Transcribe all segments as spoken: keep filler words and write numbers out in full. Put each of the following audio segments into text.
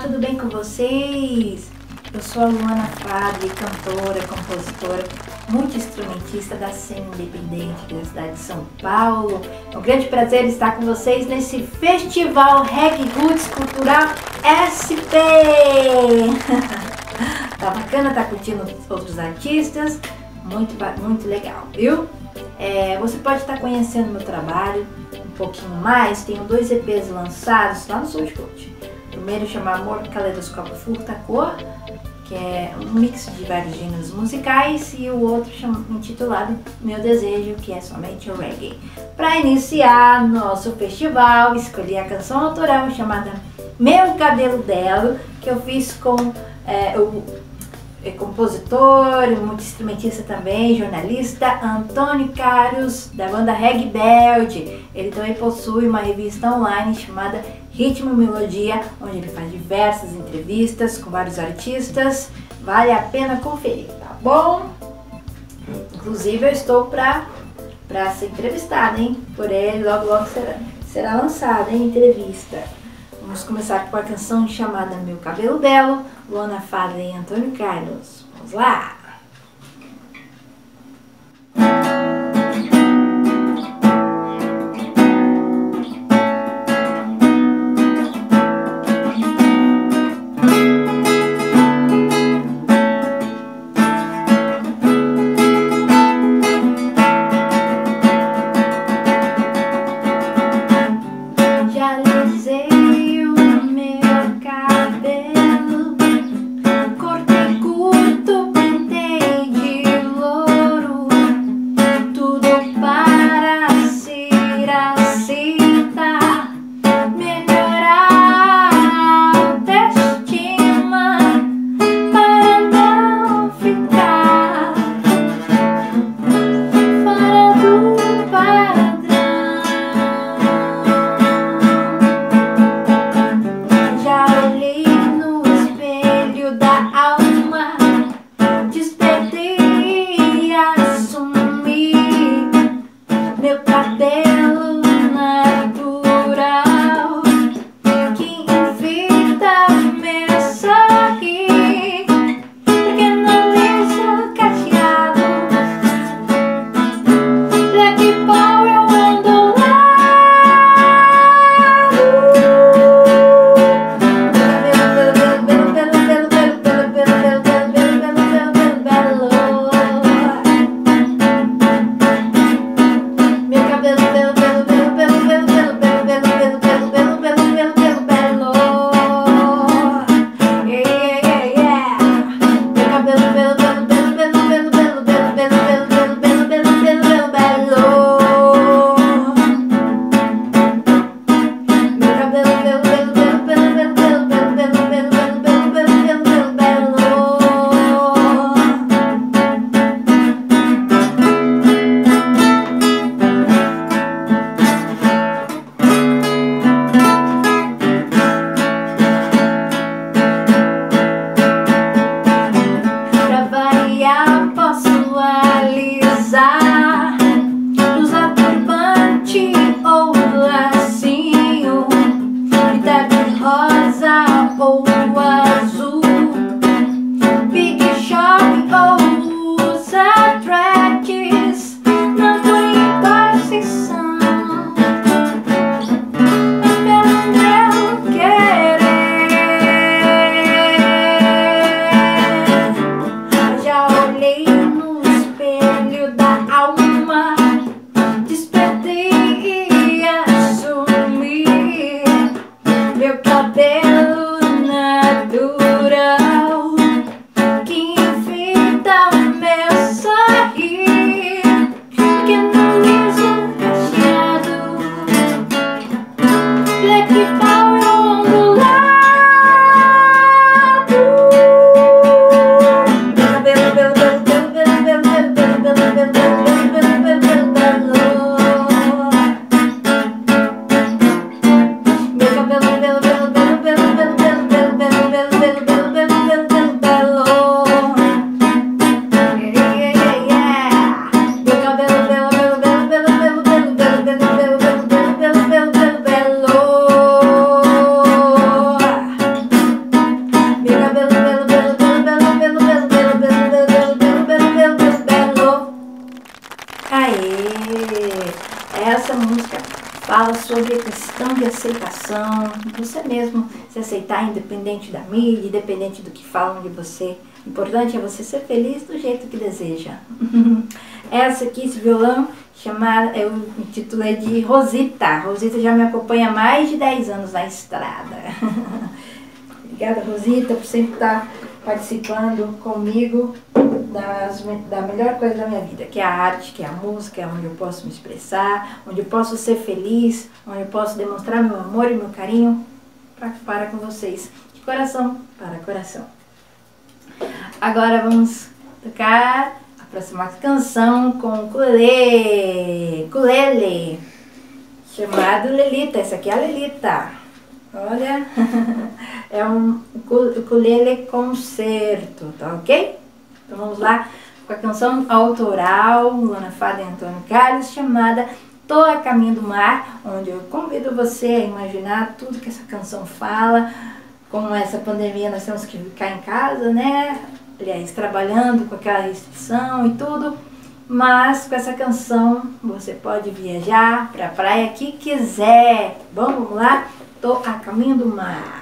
tudo bem com vocês? Eu sou a Luana Faddlei, cantora, compositora, multi-instrumentista da cena independente aqui da cidade de São Paulo. É um grande prazer estar com vocês nesse Festival Reggae Roots Cultural S P! Tá bacana, tá curtindo outros artistas? Muito, muito legal, viu? É, você pode estar conhecendo meu trabalho um pouquinho mais. Tenho dois E Ps lançados lá no SoundCloud. O primeiro chama Amor Caleidoscópio Furta Cor, que é um mix de vários gêneros musicais, e o outro chama, intitulado Meu Desejo, que é somente o reggae. Para iniciar nosso festival, escolhi a canção autoral chamada Meu Cabelo Belo, que eu fiz com é, o é compositor, multi-instrumentista também, jornalista Antônio Carlos, da banda Reggae Belt. Ele também possui uma revista online chamada Ritmo e Melodia, onde ele faz diversas entrevistas com vários artistas. Vale a pena conferir, tá bom? Inclusive eu estou para para ser entrevistada, hein? Por ele, logo logo será, será lançada, hein? Entrevista. Vamos começar com a canção chamada Meu Cabelo Belo, Luana Faddlei e Antônio Carlos. Vamos lá! Meu cabelo belo, belo, belo, belo, belo, belo, belo, belo, belo, belo, belo, hoje é questão de aceitação, você mesmo se aceitar independente da mídia, independente do que falam de você. O importante é você ser feliz do jeito que deseja. Essa aqui, esse violão, chamada, eu intitulei de Rosita. Rosita já me acompanha há mais de dez anos na estrada. Obrigada, Rosita, por sempre estar participando comigo das, da melhor coisa da minha vida, que é a arte, que é a música, onde eu posso me expressar, onde eu posso ser feliz, onde eu posso demonstrar meu amor e meu carinho para, para com vocês, de coração para coração. Agora vamos tocar a próxima canção com o ukulelê, ukulelê, chamado Lelita. Essa aqui é a Lelita. Olha, é um ukulelê concerto, tá ok? Então vamos lá com a canção autoral, Luana Faddlei e Antônio Carlos, chamada Tô a Caminho do Mar, onde eu convido você a imaginar tudo que essa canção fala. Com essa pandemia nós temos que ficar em casa, né? Aliás, trabalhando com aquela restrição e tudo. Mas com essa canção você pode viajar para a praia que quiser. Bom, vamos lá? Tô a caminho do mar.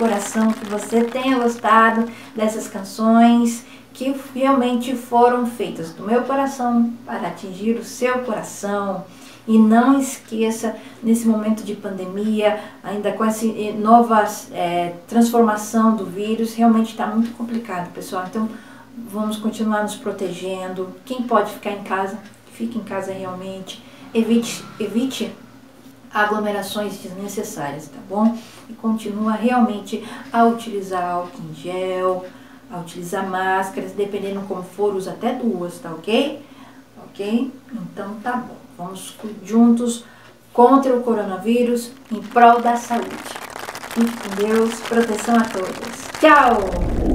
coração que você tenha gostado dessas canções que realmente foram feitas do meu coração para atingir o seu coração. E não esqueça, nesse momento de pandemia, ainda com essa nova é, transformação do vírus, realmente está muito complicado, pessoal. Então, vamos continuar nos protegendo. Quem pode ficar em casa, fique em casa realmente. Evite, evite aglomerações desnecessárias, tá bom? E continua realmente a utilizar álcool em gel, a utilizar máscaras, dependendo como for, usa até duas, tá ok? Ok? Então tá bom. Vamos juntos contra o coronavírus em prol da saúde. Fique com Deus, proteção a todos. Tchau!